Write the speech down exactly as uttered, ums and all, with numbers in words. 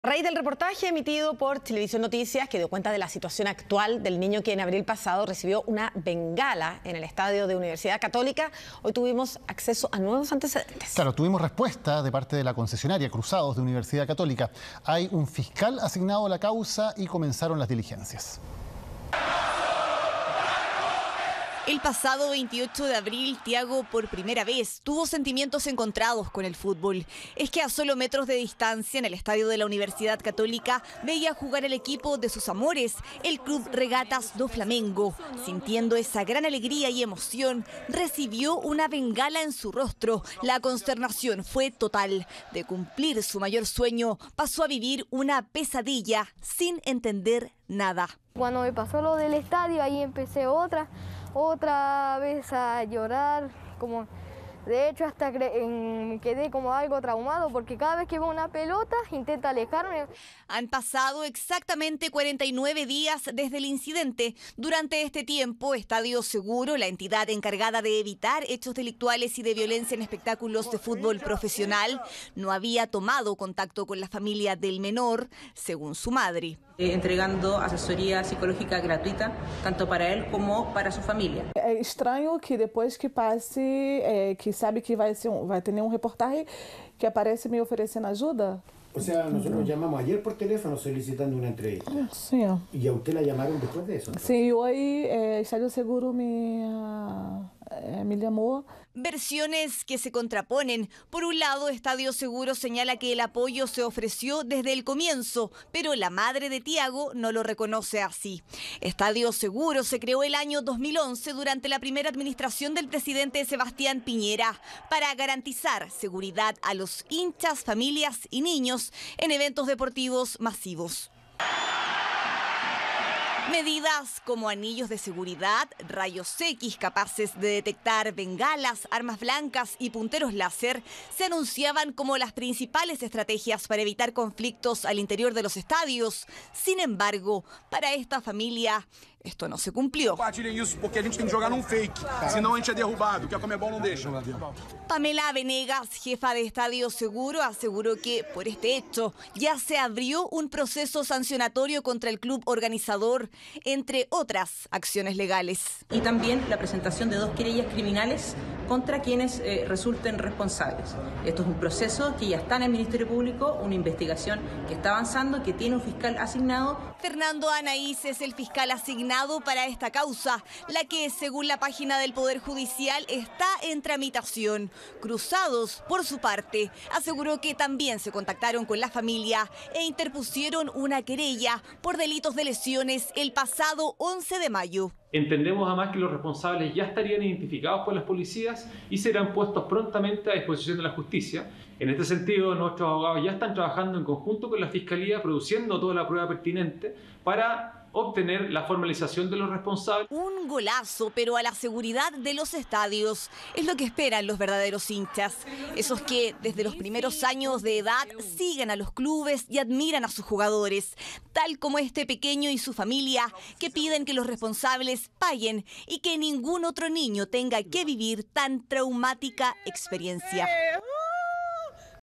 A raíz del reportaje emitido por Televisión Noticias, que dio cuenta de la situación actual del niño que en abril pasado recibió una bengala en el estadio de Universidad Católica, hoy tuvimos acceso a nuevos antecedentes. Claro, tuvimos respuesta de parte de la concesionaria Cruzados de Universidad Católica. Hay un fiscal asignado a la causa y comenzaron las diligencias. El pasado veintiocho de abril, Thiago por primera vez tuvo sentimientos encontrados con el fútbol. Es que a solo metros de distancia, en el estadio de la Universidad Católica, veía jugar el equipo de sus amores, el Club Regatas do Flamengo. Sintiendo esa gran alegría y emoción, recibió una bengala en su rostro. La consternación fue total. De cumplir su mayor sueño, pasó a vivir una pesadilla sin entender nada. Cuando me pasó lo del estadio, ahí empecé otra, otra vez a llorar, como de hecho hasta me quedé como algo traumado porque cada vez que veo una pelota intenta alejarme. Han pasado exactamente cuarenta y nueve días desde el incidente. Durante este tiempo, Estadio Seguro, la entidad encargada de evitar hechos delictuales y de violencia en espectáculos de fútbol profesional, no había tomado contacto con la familia del menor, según su madre. Entregando asesoría psicológica gratuita, tanto para él como para su familia. É estranho que depois que passe, é, que sabe que vai, ser um, vai ter um reportaje, que aparece me oferecendo ajuda. O sea, nosotros llamamos ayer por teléfono solicitando una entrevista. Sí. ¿Y a usted la llamaron después de eso? Sí, hoy eh, Estadio Seguro me, uh, eh, me llamó. Versiones que se contraponen. Por un lado, Estadio Seguro señala que el apoyo se ofreció desde el comienzo, pero la madre de Thiago no lo reconoce así. Estadio Seguro se creó el año dos mil once durante la primera administración del presidente Sebastián Piñera para garantizar seguridad a los hinchas, familias y niños en eventos deportivos masivos. Medidas como anillos de seguridad, rayos X capaces de detectar bengalas, armas blancas y punteros láser se anunciaban como las principales estrategias para evitar conflictos al interior de los estadios. Sin embargo, para esta familia, esto no se cumplió. Pamela Venegas, jefa de Estadio Seguro, aseguró que por este hecho ya se abrió un proceso sancionatorio contra el club organizador, entre otras acciones legales. Y también la presentación de dos querellas criminales contra quienes eh, resulten responsables. Esto es un proceso que ya está en el Ministerio Público, una investigación que está avanzando, que tiene un fiscal asignado. Fernando Anaís es el fiscal asignado para esta causa, la que, según la página del Poder Judicial, está en tramitación. Cruzados, por su parte, aseguró que también se contactaron con la familia e interpusieron una querella por delitos de lesiones el pasado once de mayo. Entendemos además que los responsables ya estarían identificados por las policías y serán puestos prontamente a disposición de la justicia. En este sentido, nuestros abogados ya están trabajando en conjunto con la Fiscalía, produciendo toda la prueba pertinente para obtener la formalización de los responsables. Un golazo, pero a la seguridad de los estadios. Es lo que esperan los verdaderos hinchas. Esos que desde los primeros años de edad siguen a los clubes y admiran a sus jugadores. Tal como este pequeño y su familia, que piden que los responsables paguen y que ningún otro niño tenga que vivir tan traumática experiencia.